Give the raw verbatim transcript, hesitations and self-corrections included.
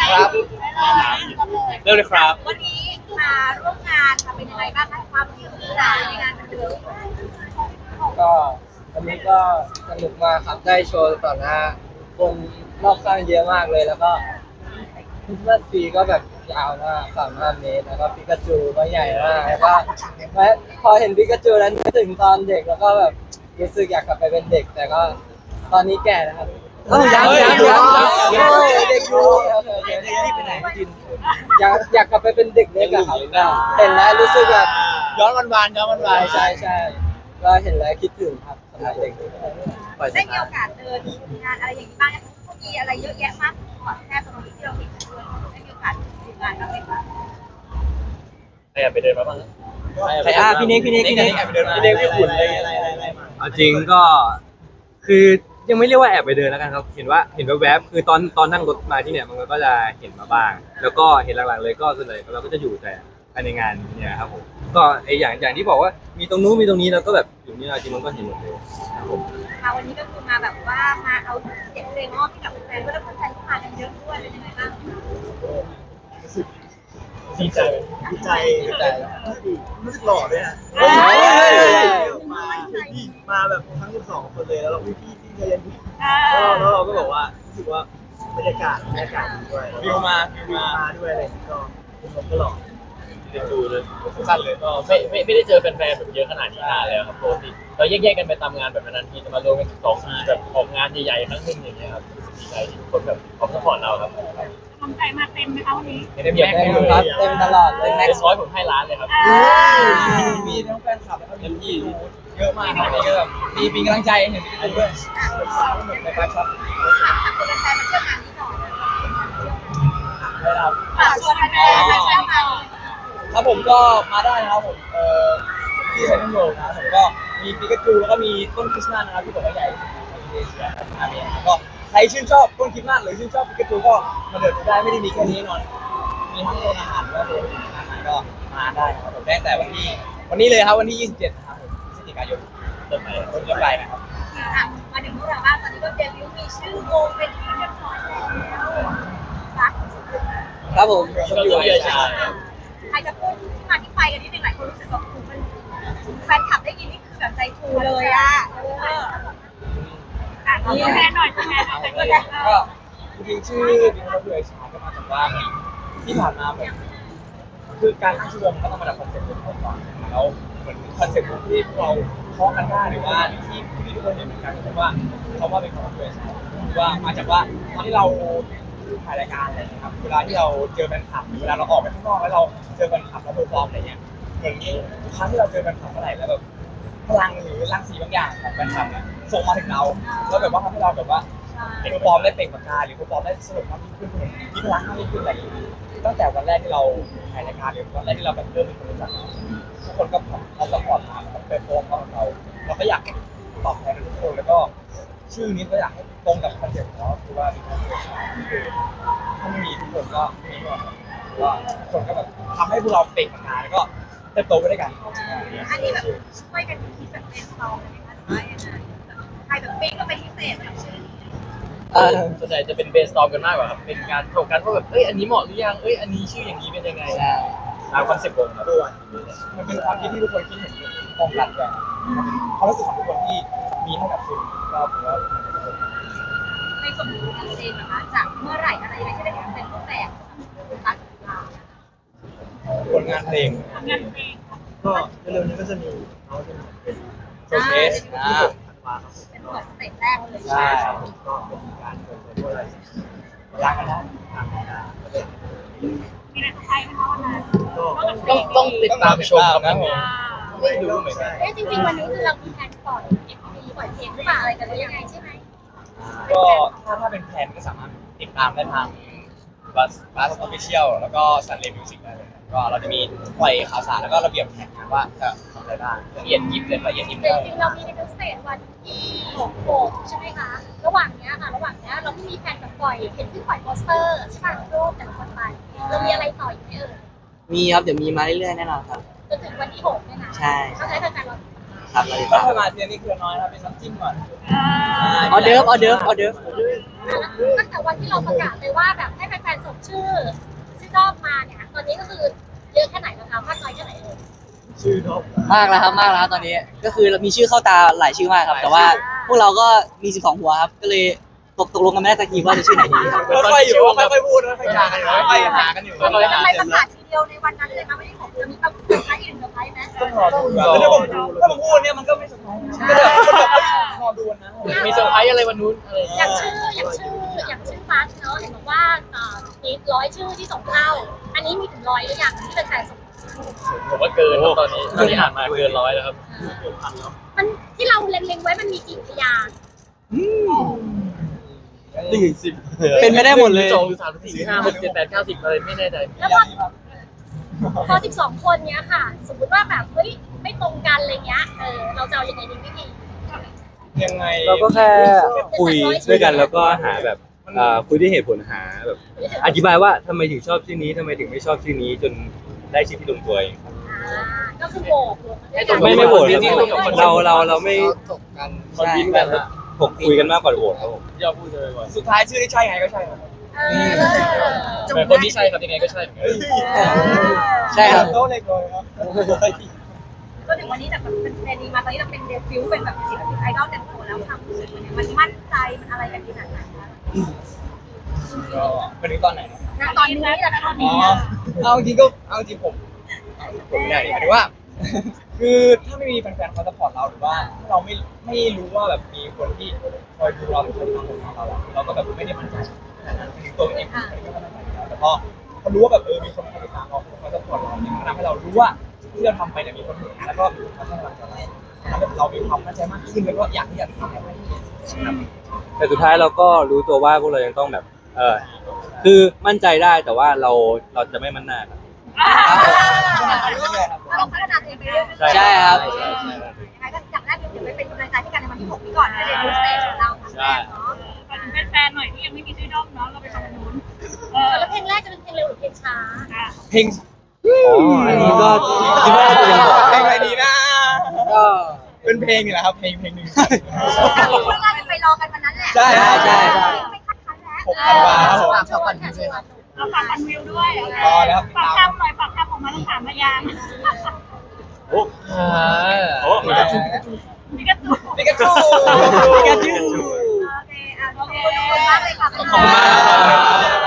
ครับเริ่มเลยครับวันนี้มาร่วมงานเป็นยังไงบ้างคะความคืบหน้าในงานบันเทิงก็วันนี้ก็สนุกมากครับได้โชว์ต่อหน้าคนรอบข้างเยอะมากเลยแล้วก็คริสต์มาสทรีก็แบบยาวมากสามห้าเมตรแล้วก็ปิกาจูก็ใหญ่มากแล้วก็พอเห็นปิกาจูแล้วนึกถึงตอนเด็กแล้วก็แบบรู้สึกอยากกลับไปเป็นเด็กแต่ก็ตอนนี้แก่นะครับยังยังยังยังเด็กอยู่เด็กนี่ไปไหนกินอยากอยากกลับไปเป็นเด็กเล็กอะครับเห็นแล้วรู้สึกแบบย้อนวันวานย้อนวันวานใช่ใช่ก็เห็นแล้วคิดถึงครับสมัยเด็กได้มีโอกาสเดินงานอะไรอย่างนี้บ้างก็มีอะไรเยอะแยะมากก่อนแค่ตรงนี้ที่เราเห็นด้วยได้มีโอกาสดูงานบ้างไหมคะใครอยากไปเดินมาบ้างใครอ่ะพี่เน็กพี่เน็กพี่เน็กพี่เน็กพี่ขุนอะไรอะไรอะไรเอาจริงก็คือยังไม่เรียกว่าแอบไปเดินแล้วกันครับเห็นว่าเห็นแวบๆคือตอนตอนนั่งรถมาที่เนี่ยมันก็จะเห็นมาบ้างแล้วก็เห็นหลังๆเลยก็ส่วนใหญ่เราก็จะอยู่แต่ภายในงานเนี่ยครับผมก็ไออย่างอย่างที่บอกว่ามีตรงนู้นมีตรงนี้แล้วก็แบบอยู่นี่จริงมันก็เห็นหมดเลยครับผมมาวันนี้ก็คือมาแบบว่ามาเอาเสียงเพลงมอบให้กับแฟนๆแล้วแฟนๆมากันเยอะด้วยเป็นยังไงบ้างดีใจดีใจดีใจรู้สึกหล่อด้วยนะมามาแบบทั้งสิบสองคนเลยแล้วเราพี่พี่ที่เรียนแล้วเราก็บอกว่ารู้สึกว่าบรรยากาศบรรยากาศด้วยฟิลมาฟิลมาด้วยอะไรก็ผมก็หล่อเรียนดูเลยสั้นเลยก็ไม่ไม่ไม่ได้เจอแฟนๆแบบเยอะขนาดนี้นานแล้วครับปกติเราแยกๆกันไปตามงานแบบนั้นทีจะมารวมกันสองทีแบบออกงานใหญ่ๆครั้งนึงอย่างเงี้ยครับดีใจที่ทุกคนแบบพร้อมซัพพอร์ตเราครับทำใจมาเต็มไหมคะวันนี้เต็มแม็กซ์เลยเต็มตลอดเลยแม็กซ์ร้อยผมให้ล้านเลยครับมีทั้งแฟนคลับแล้วก็มีพี่เยอะมากนี่ก็แบบมีมีกำลังใจเห็นพี่ด้วยในไฟช็อปฝากแฟนๆมาเที่ยวงานนี้ก่อนครับฝากชวนแฟนๆมาเที่ยวงานครับผมก็มาได้นะครับผมเอ่อที่เซ็นทรัลโรลนะครับผมก็มีปิกาจูแล้วก็มีต้นคริสต์มาสนะครับที่ผมว่าใหญ่ในเอเชียนะครับก็ใครชื่นชอบต้นคริสต์มาสหรือชื่นชอบปิกาจูก็มาเดินได้ไม่ได้มีแค่นี้นอนมีทั้งโรงอาหารแล้วก็อาหารก็มาได้ครับผมได้แต่วันที่วันนี้เลยครับวันที่ยี่สิบเจ็ดนะครับผมพฤศจิกายนเริ่มไปเริ่มไปนะครับมาถึงพวกเราบ้างตอนนี้ก็เดบิวต์มีชื่อวงเป็นที่เรียบร้อยแล้วครับผมชมอยู่ใช่ใครจะพูดที่มาที่ไปกันนิดนึงหลายคนรู้สึกว่ามันแฟนคลับได้ยินนี่คือแบบใจฟูเลยอ่ะมีแฟนหน่อยแฟนหน่อยก็จริงๆชื่อดิฉันก็คือไอชาก็มาจากว่าที่ผ่านมาแบบคือการตั้งชื่อวงก็ต้องมาจากคอนเซ็ปต์วงก่อนแล้วเหมือนคอนเซ็ปต์ที่พวกเราท้องกันได้หรือว่าที่ที่ทุกคนเห็นเหมือนกันเพราะว่าเขาว่าเป็นของตัวเองว่ามาจากว่าตอนที่เราถ่ายรายการอะไรนะครับเวลาที่เราเจอแฟนคลับเวลาเราออกไปข้างนอกแล้วเราเจอแฟนคลับแล้วเพอร์ฟอร์มอะไรเงี้ยเหมือนทุกครั้งที่เราเจอแฟนคลับเมื่อไหร่แล้วแบบพลังหรือรังสีบางอย่างของแฟนคลับเนี่ยส่งมาถึงเราแล้วแบบว่าทำให้เราแบบว่าเพอร์ฟอร์มได้เปล่งประกายหรือเพอร์ฟอร์มได้สนุกมากยิ่งขึ้นมีพลังมากยิ่งขึ้นอะไรอย่างเงี้ยตั้งแต่วันแรกที่เราถ่ายรายการหรือวันแรกที่เราแบบเริ่มมีคนรู้จักทุกคนก็เขาซัพพอร์ตมาเป็นโฟมของเราเราก็อยากตอบแทนทุกคนแล้วก็ชื่อนี้ก็อยากให้ตรงกับคอนเซ็ปต์ของเราคือว่ามีความเป็นคือถ้าไม่มีทุกคนก็ไม่มีว่าว่าคนก็แบบทำให้พวกเราเปล่งประกายแล้วก็เติบโตไปด้วยกันอันนี้แบบช่วยกันคิดแบบเป็นซองเลยนะคะหรือว่ายังไงใครแบบปิ๊งก็เป็นพิเศษแบบชื่อส่วนใหญ่จะเป็นเบสตอมกันมากกว่าครับเป็นการโถกกันว่าแบบเอ้ยอันนี้เหมาะหรือยังเอ้ยอันนี้ชื่ออย่างนี้เป็นยังไงตามคอนเซ็ปต์วงครับมันเป็นความคิดที่ทุกคนคิดเห็นตรงกันแบบความรู้สึกของทุกคนที่มีให้กับคุณก็ผมว่าในส่วนของการเซ็นนะคะจากเมื่อไหร่อะไรยังไงที่ได้เป็นรูปแบบตัดลาผลงานเพลงงานเพลงก็เร็วๆนี้ก็จะมีเขาจะเป็นโชว์เคสที่ผมมาเป็นตัวสเต็ปแรกเลยใช่ก็เป็นการเปิดตัวอะไรรักกันนะทางมีอะไรใช้ไหมคะวันนั้นต้องต้องติดตามชมครับผมไม่รู้เหมือนกันเอ๊ะจริงๆวันนี้คือเรามีแผนปล่อยเอ็มวีปล่อยเพลงหรือเปล่าอะไรกันหรือยังไงใช่ไหมก็ถ้าถ้าเป็นแผนก็สามารถติดตามได้ทางบัสบัสออฟฟิเชียลแล้วก็ซันเรย์มิวสิกได้เลยก็เราจะมีปล่อยข่าวสารแล้วก็ระเบียบแผนงานว่าจะทำอะไรบ้างละเอียดยิบเลยละเอียดยิบเลยจริงๆเรามีในสเตจวันที่หกใช่ไหมคะระหว่างนี้ค่ะระหว่างนี้เราไม่มีแผนแบบปล่อยเห็นที่ปล่อยโปสเตอร์ใช่ป่ะรูปแต่ละคนไปเรามีอะไรต่ออีกไหมเอ่ยมีครับเดี๋ยวมีมาเรื่อยๆแน่นอนครับจนถึงวันที่หกเนี่ยนะใช่เข้าใจแฟนๆเราครับเราก็ประมาณเดือนนี้คือน้อยครับเป็นน้ำจิ้มก่อนออเดิร์ฟออเดิร์ฟออเดิร์ฟตั้งแต่วันที่เราประกาศเลยว่าแบบให้แฟฟนๆส่งชื่อชื่อรอบมาเนี่ยตอนนี้ก็คือเยอะแค่ไหนแล้วคะมากน้อยแค่ไหนเลยชื่อท็อปมากแล้วครับมากแล้วครับตอนนี้ก็คือเรามีชื่อเข้าตาหลายชื่อมากครับ แต่ว่าพวกเราก็มีสิบสองหัวครับก็เลยตกตกลงกันไม่ได้สักทีว่าจะชื่อไหนดีครับค่อยๆอยู่ค่อยๆพูดค่อยๆจากันอยู่ค่อยๆหากันอยู่ทำไมประกาศทีเดียวในวันนั้นเลยคะไม่ได้ของจะมีแบบเซอร์ไพรส์อื่นเซอร์ไพรส์ไหมต้องรอดูแล้วถ้าผมถ้าผมพูดเนี่ยมันก็ไม่สบายก็แบบรอดูนะมีเซอร์ไพรส์อะไรวันนู้นอะไรอย่างชื่ออย่างชื่ออย่างชื่อมาร์ชเนาะเห็นบอกว่าอ่ามีร้อยชื่อที่ส่งเข้า อันนี้มีถึงร้อยหรือยังที่เป็นแฟนส่งผมว่าเกินครับตอนนี้ตอนนี้อ่านมาเกินร้อยแล้วครับมันที่เราเล็งๆไว้มันมีกี่พยางค์หนึ่งสิบเป็นไม่ได้หมดเลยสองสามสี่ห้าหกเจ็ดแปดเก้าสิบอะไรไม่แน่ใจแล้วพอพอสิบสองคนเนี้ยค่ะ สมมติว่าแบบเฮ้ยไม่ตรงกันอะไรเงี้ยเออเราจะเอายังไงดีพี่พียังไงเราก็แค่คุยด้วยกันแล้วก็หาแบบเอ่อคุยด้วยเหตุผลหาแบบอธิบายว่าทำไมถึงชอบชื่อนี้ทำไมถึงไม่ชอบชื่อนี้จนได้ชื่อที่ลงตัวเองอ่าก็คือโหวตโหวตกันด้วยกันไม่ไม่โหวตครับจริงๆเราเราเราไม่ตกกันมันวิ่งกันนะผมคุยกันมากกว่าโหวตครับผมอย่าพูดเลยก่อนสุดท้ายชื่อที่ใช่ไงก็ใช่ครับเออแต่คนที่ใช่ครับยังไงก็ใช่ใช่ครับโต๊ะเล็กเลยครับก็ถึงวันนี้แต่แบบเป็นเทรนนีมาตอนนี้เราเป็นเดฟิวเป็นแบบศิลปินไอดอลเต็มตัวแล้วความรู้สึกมันเนี่ยมันมั่นใจมันอะไรกันขนาดไหนคะก็เป็นตอนไหนณตอนนี้แหละณตอนอ๋นี้อเอาจริงก็เอาจริงผมผมไม่ได้ดิหมายถึงว่า คือถ้าไม่มีแฟนๆเขาสปอร์ตเราหรือว่าเราไม่ไม่รู้ว่าแบบมีคนที่คอยดูเราหรือคอยติดตามผลงานเราอะเราก็แบบไม่ได้มั่นใจขนาดนั้นคือตัวเองไม่ได้มั่นใจอยู่แล้วแต่พอเขารู้ว่าแบบเออมีคนคอยติดตามเราคอยสปอร์ตเราเนี่ยมันทำให้เรารู้ว่าที่เราทำไปเนี่ยมีคนเห็นแล้วก็เขาให้กำลังใจเราทำให้เรามีความมั่นใจมากขึ้นแล้วก็อยากที่จะทำให้มันดีครับแต่สุดท้ายเราก็รู้ตัวว่าพวกเรายังต้องแบบเออคือมั่นใจได้แต่ว่าเราเราจะไม่มั่นหน้าครับเราพัฒนาตัวเองไปเรื่อยๆใช่ครับยังไงก็อย่างแรกเดี๋ยวไปเป็นกำลังใจให้กันในวันที่หกนี้ก่อนนะเดบิวต์สเตจของเราครั้งแรกเนาะฝากถึงแฟนๆหน่อยที่ยังไม่มีชื่อด้อมเนาะเราไปฟังกันนู้นเออแล้วเพลงแรกจะเป็นเพลงเร็วหรือเพลงช้าเพลงอ๋ออันนี้ก็คิดว่าจะยังบอกเพลงอะไรดีนะก็เป็นเพลงนี่แหละครับเพลงเพลงหนึ่งพวกเราจะไปรอกันวันนั้นแหละใช่ใช่ใช่ไม่คัดคันแล้วหกธันวาคมชวนชวนค่ะชวนเราฝากกันวิวด้วยรอแล้วฝากคำหน่อยฝากคำออกมาทั้งสามพยางค์อ่าปิกาจูปิกาจูปิกาจูโอเคอ่ะขอบคุณทุกคนมากเลยค่ะขอบคุณมาก